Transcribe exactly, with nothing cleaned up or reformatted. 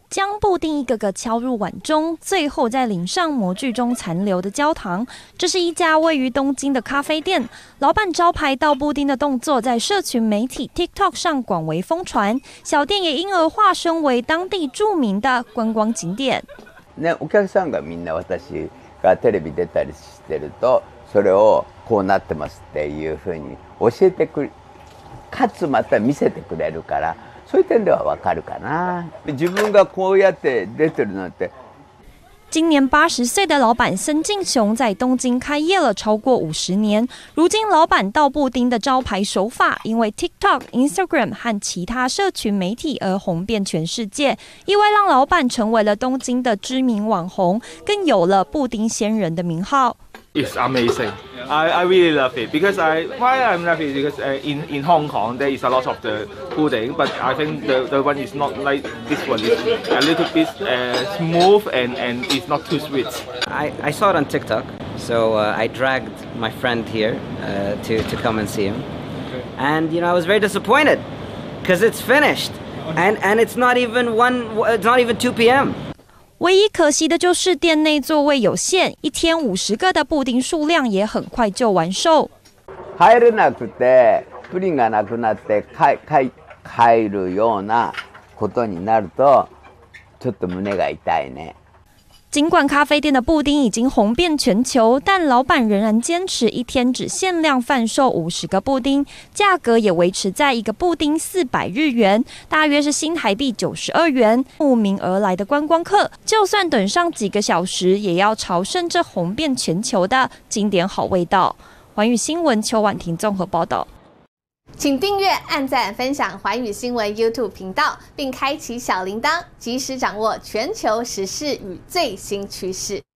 将布丁一个个敲入碗中，最后再淋上模具中残留的焦糖。这是一家位于东京的咖啡店，老板招牌倒布丁的动作在社群媒体 TikTok 上广为疯传，小店也因而化身为当地著名的观光景点。 ね、お客さんがみんな私がテレビ出たりしてると、それをこうなってますっていう風に教えてくれ、かつまた見せてくれるから。そういう点ではわかるかな。自分がこうやって出てるなんて。 今年八十岁的老板森敬雄在东京开业了超过五十年。如今，老板倒布丁的招牌手法因为 TikTok、Instagram 和其他社群媒体而红遍全世界，意外让老板成为了东京的知名网红，更有了布丁仙人的名号。 It's amazing. I, I really love it because I why I'm loving it because uh, in in Hong Kong there is a lot of the pudding, but I think the the one is not like this one. It's a little bit uh, smooth and and it's not too sweet. I I saw it on TikTok, so uh, I dragged my friend here uh, to to come and see him, and you know I was very disappointed because it's finished, and and it's not even one. It's not even two p m 唯一可惜的就是店内座位有限，一天五十个的布丁数量也很快就完售。 入れなくてプリンがなくなって帰るようなことになると、ちょっと胸が痛いね。 尽管咖啡店的布丁已经红遍全球，但老板仍然坚持一天只限量贩售五十个布丁，价格也维持在一个布丁四百日元，大约是新台币九十二元。慕名而来的观光客，就算等上几个小时，也要朝圣这红遍全球的经典好味道。寰宇新闻邱婉婷综合报道。 请订阅、按赞、分享寰宇新闻 YouTube 频道，并开启小铃铛，及时掌握全球时事与最新趋势。